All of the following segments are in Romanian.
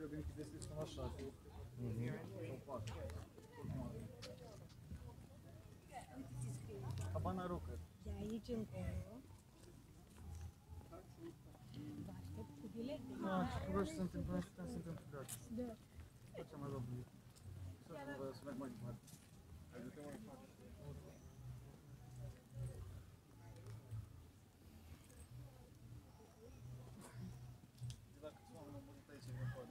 că beneficiile sunt la 6 sau 4. Cabana Rocker. De aici încolo. Vă aștept cu bilete. Da, ce vreau să se întâmplă, să se întâmplă gratis. Da. Facem mai rău bilet. Să merg mai departe. Ajutăm mai departe. Dacă câți oameni au murit aici în afară.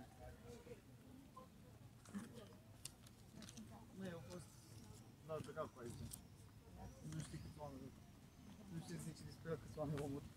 Nu, au fost la Dracula aici. Nu știu câți oameni. Nu știu să zice despre câți oameni au murit.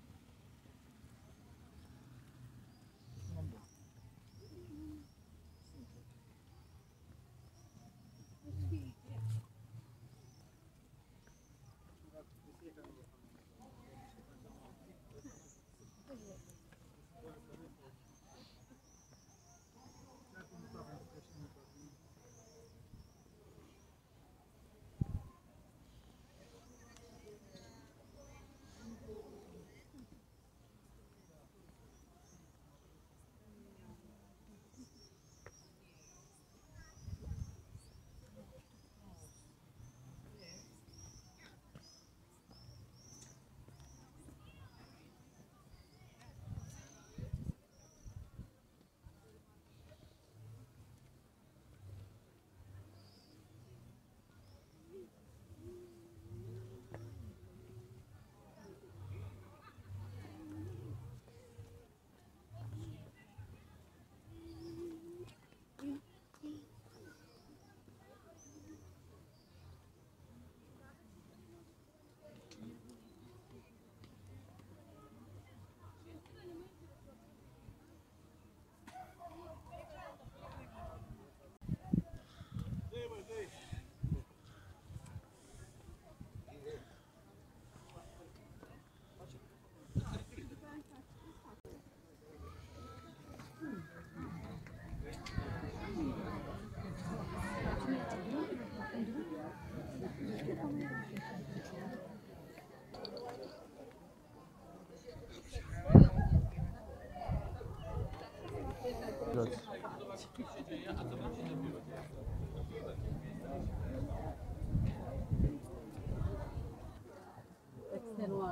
Extenuată.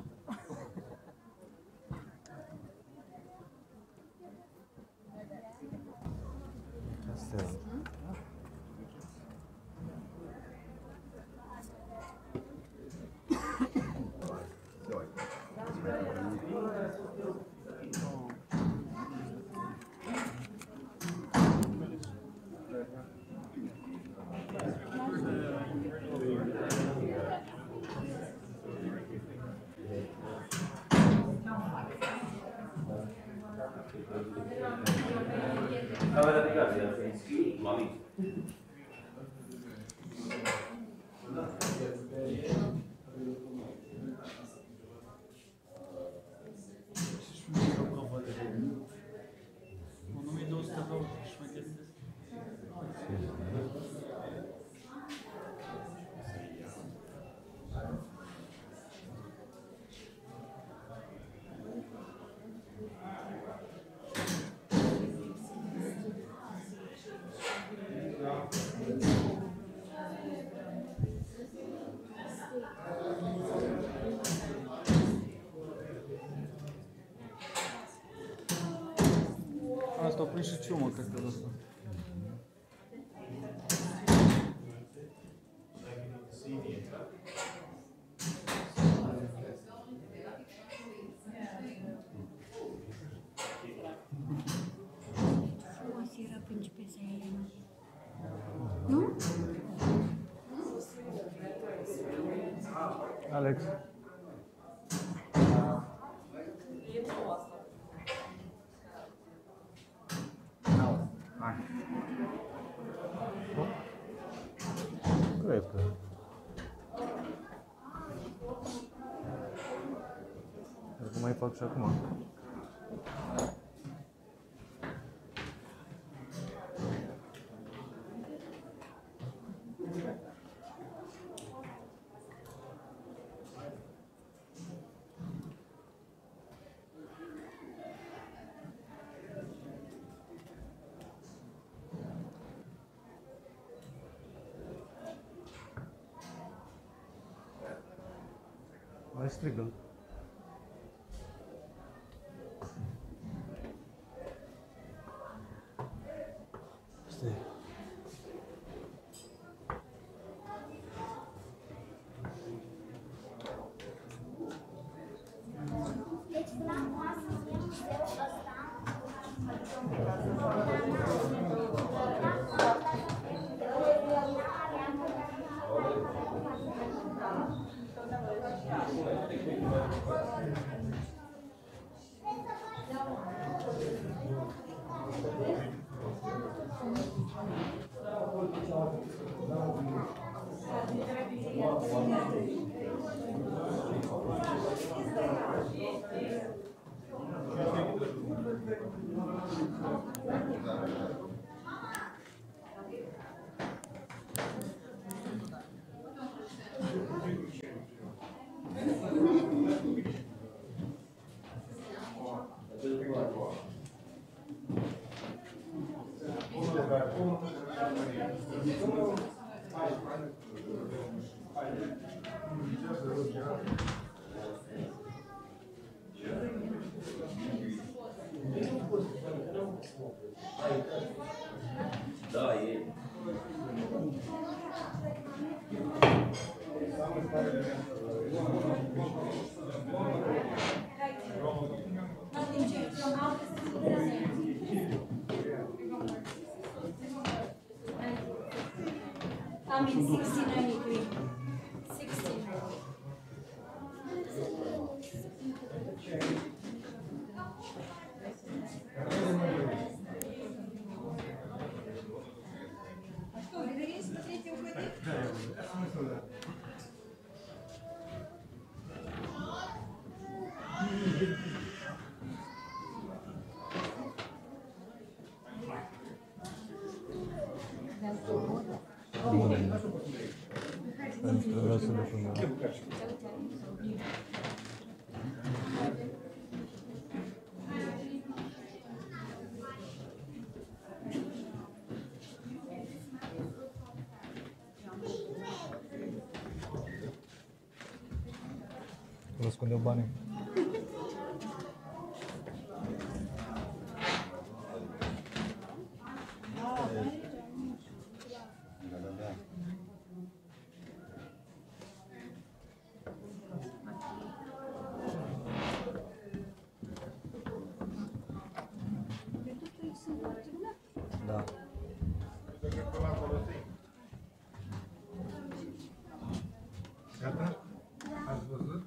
Castelul. Camera di casa, sì, ma lì. Asta o prins și ciumă, cred că ăsta. Frumos era principesa Elena. Nu? Alex. Cred că. Dar cum mai fac și acum? Mai strigă-l. Stai. Da, e. I mean 1693. 16. Vreau să le pun. Vă ascundeau banii. Da. Gata? Ați văzut?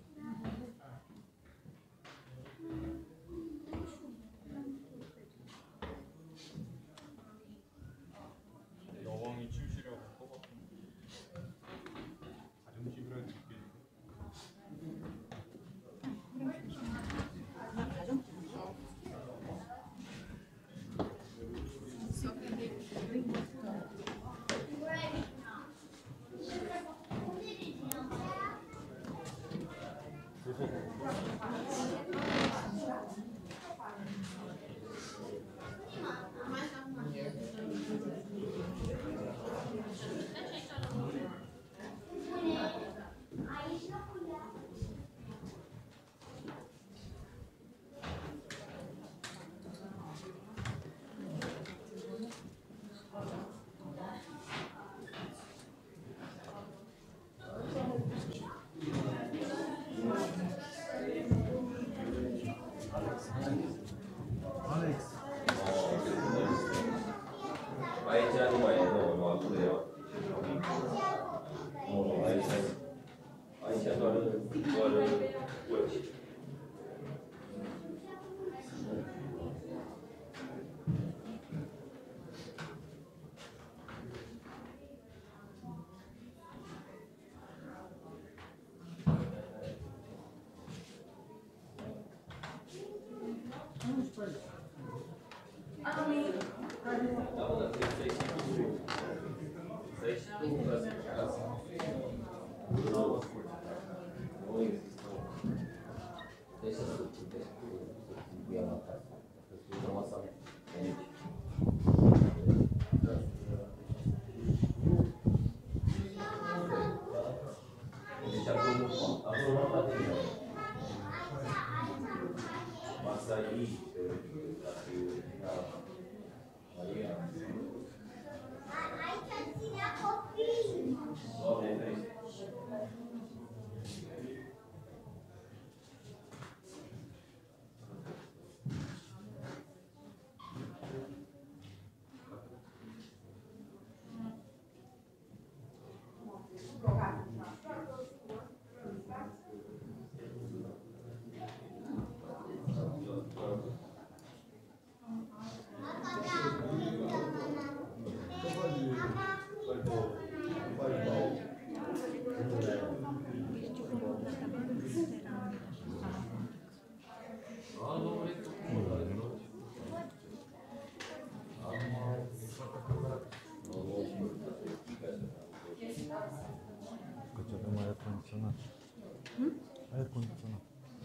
Alex. Aici nu mai e, nu acolo e. Nu, aici doar urci. Deci acum Deci avem aer condiționat. Aer condiționat.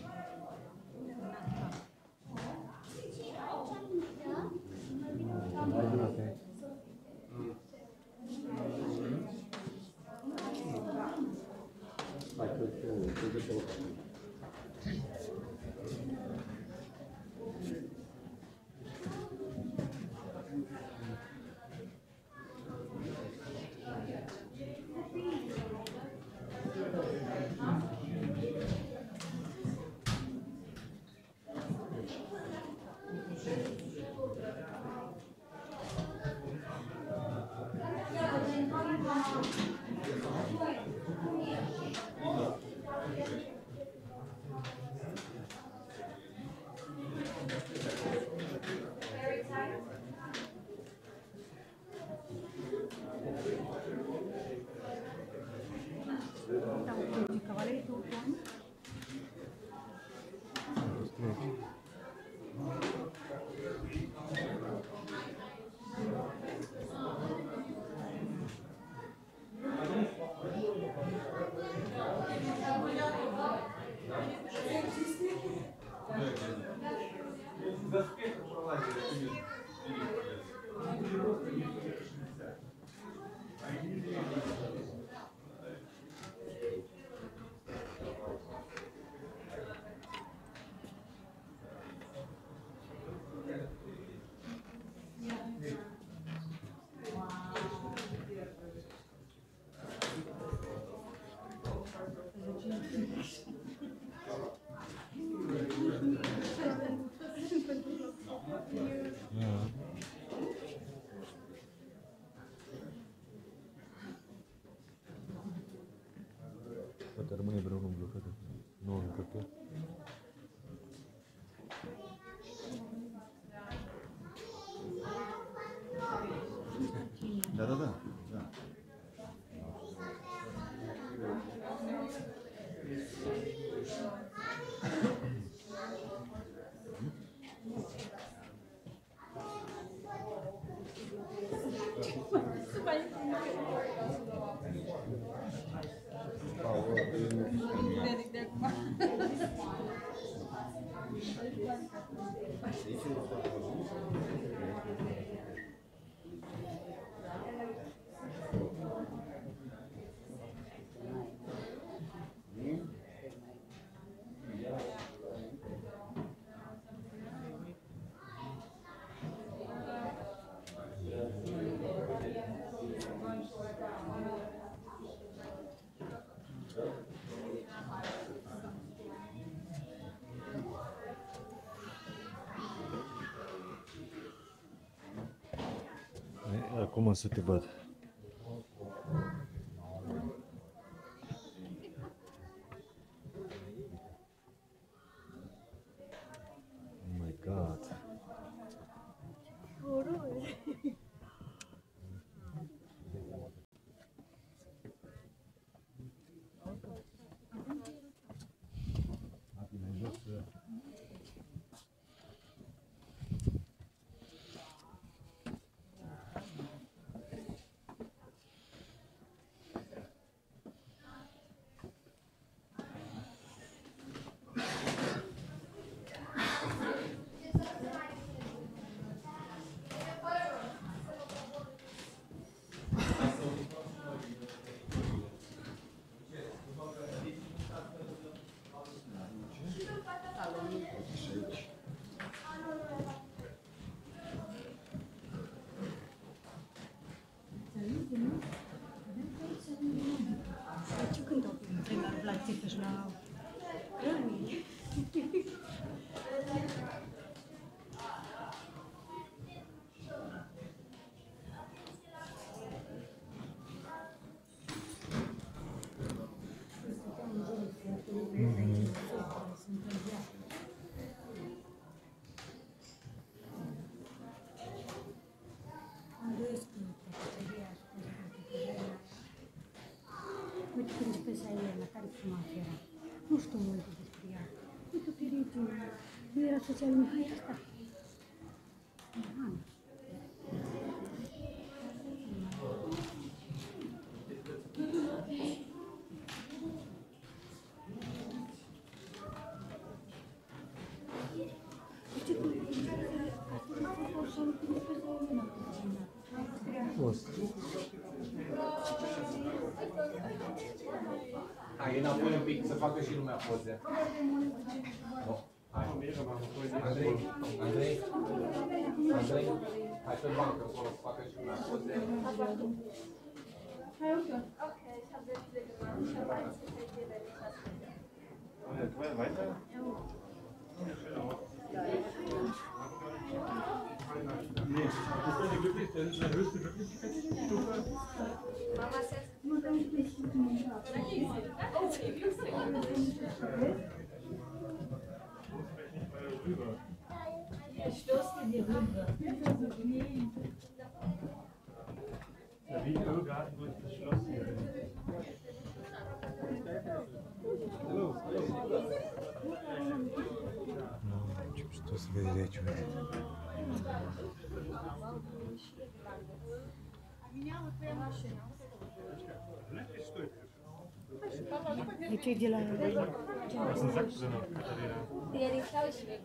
Poate rămâne vreunul blocat. Nu, încă pe. Da, da, da. Da. Acum să te văd. Oh my God. frumoasă era. Nu știu multe despre ea. Uite pe regină. Nu era soția lui Mihai asta? Hai, înapoi un pic, să facă și lumea poze. Hai, Andrei, hai pe bancă acolo să facă și lumea poze. Что с горячего? Deci e de la... Перестал себе.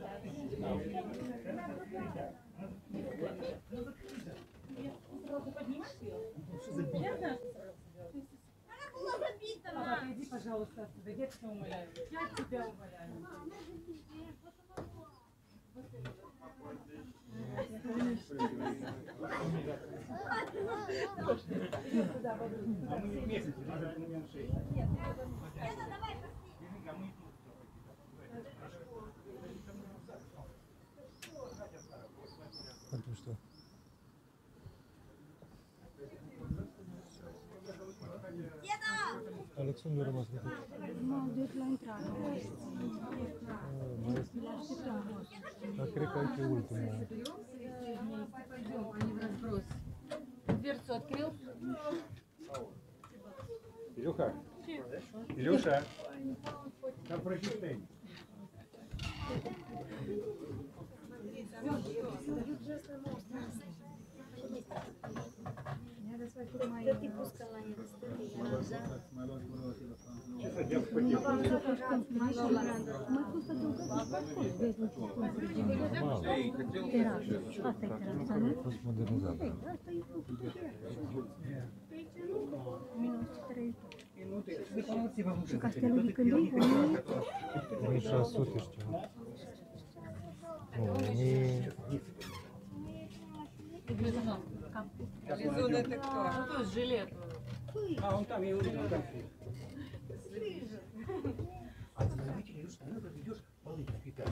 Иди, пожалуйста, отсюда. Я тебя умоляю. Я тебя умоляю. Pentru что? Alexandru a rămas decât. Nu, deci la intrare. Dar cred că aici e ultimul. Они в разброс. Дверцу открыл. Илюха, Илюша, там прочитай. Кто ты пускала, не доступила? Ce să dea pe tine? Mai fost să duc vezi nici cum să zicem. Terasă. Asta e terasa, nu? A fost modernizat. Asta e minus 3. Și castelul de când e? 1600 și ceva. Nu, 1000... Резон это кто? Ну, то есть жилет. А, он там, я увидел, там. А ты заметил, Илюша, ты идешь, полы впитать.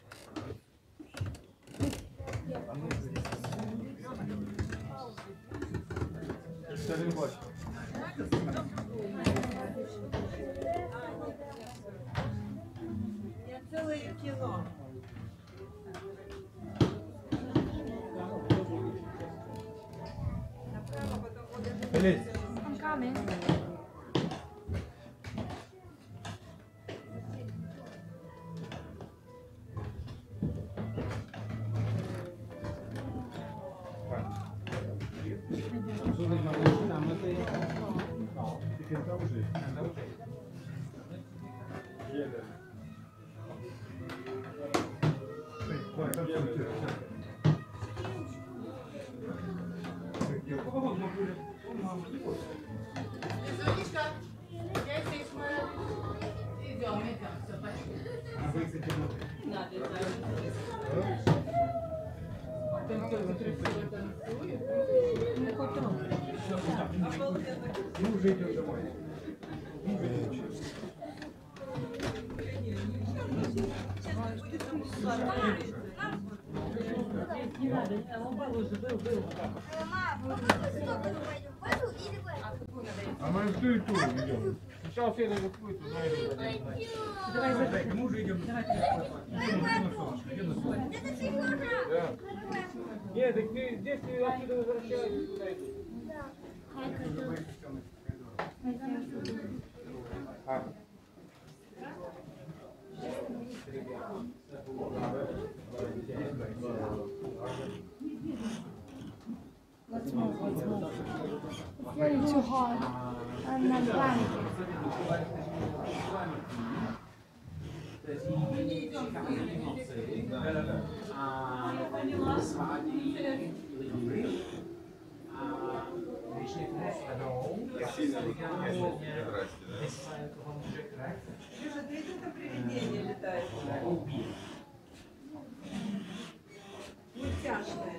Я целое кино. Am camen. Ну, уже идем домой. Не надо, он был. А мы в ту и ту идем. Сейчас я даже путь туда иду. Давай за Мы уже идем. Давай. Идем на солнце. Да. Нет, так ты здесь ты отсюда возвращаешься, туда идешь. Let's move. It's very too hard. And then blank. Это привидение летает. Мультяшное.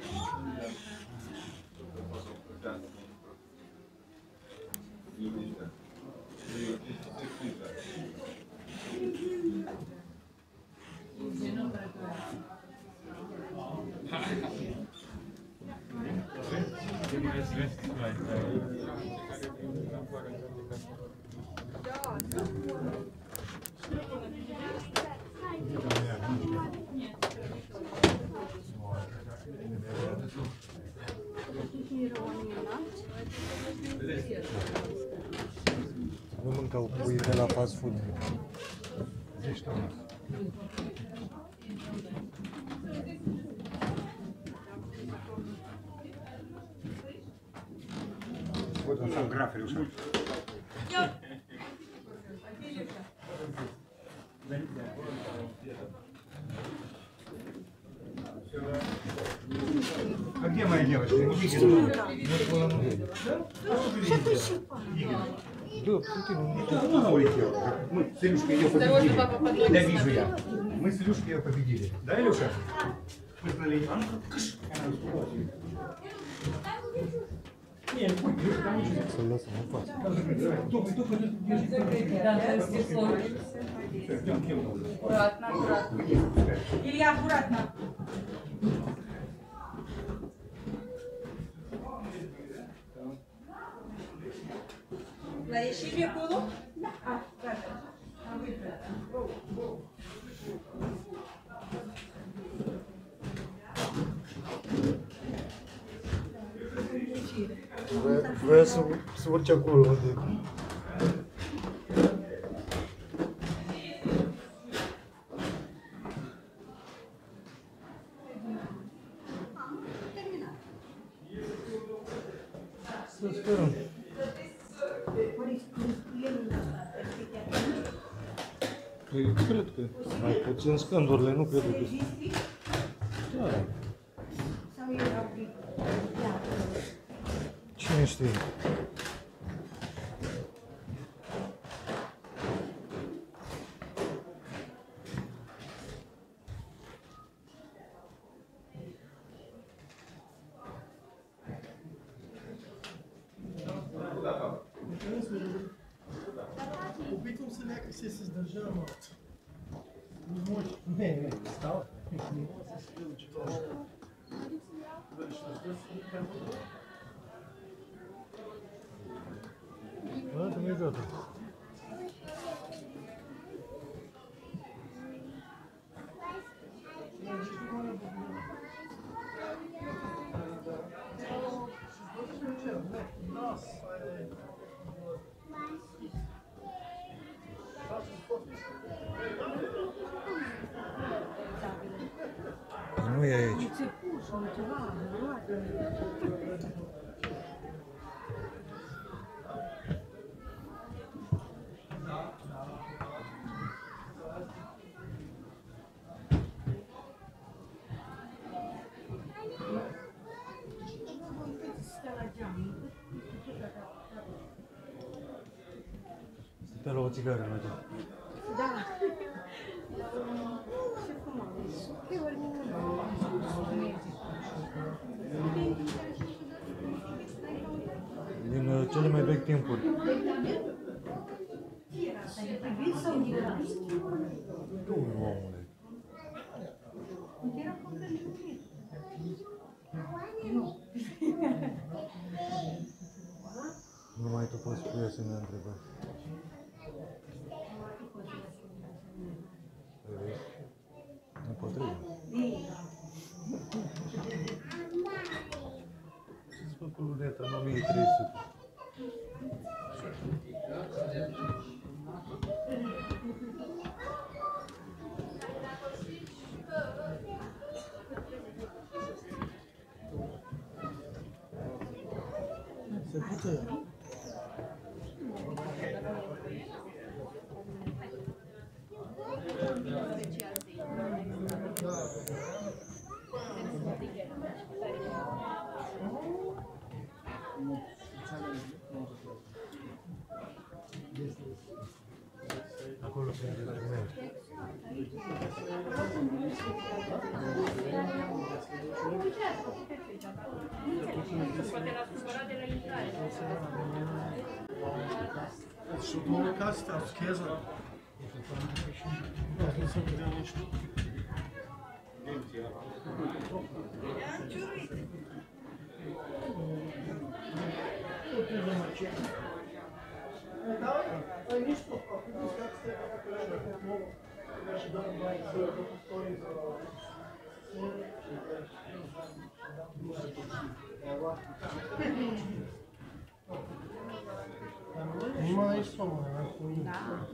Nu mâncau pui de la fast food. Zici, Thomas. Вот он сам граф решил. А где моя девочка? Да, прикинь, Она улетела. Мы с Илюшкой ее победили. Да, вижу я. Мы с Илюшкой ее победили. Да, Илюша? Мы сказали, а ну-ка, кыш. Она успела. Не, не будь, Илюша, там ничего. să lăsăm în față. Аккуратно, аккуратно. Илья, аккуратно. La ieșire acolo? Da. Gata. Am uitat. Vrea să urce acolo unde... Să sperăm. Păi, cred că mai puțin scândurile, nu cred că... Da. Cine știe? Опитвам се някакси се издържа, ама не може. Не, става. Не мога да се скрива, че това Это не это. Nu e aici. Stă la o țigară, Nadia. Da. Ce frumos. Pe Din cele mai vechi timpuri. Tu, omule. Numai tu poți spune să ne întrebăm. Nu potrivă. Ce-ți făcut luneta în 1300? stări. Acolo pe document. Poate l-a cumpărat de la intrare. Și două case, te-au scheză. Da, nu se vedea nici. Nu mai ești somă, da.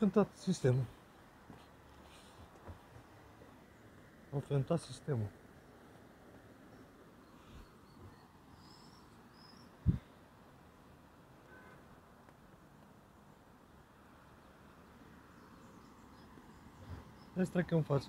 cântat sistemul. Au fentat sistemul. Hai să trecem în față.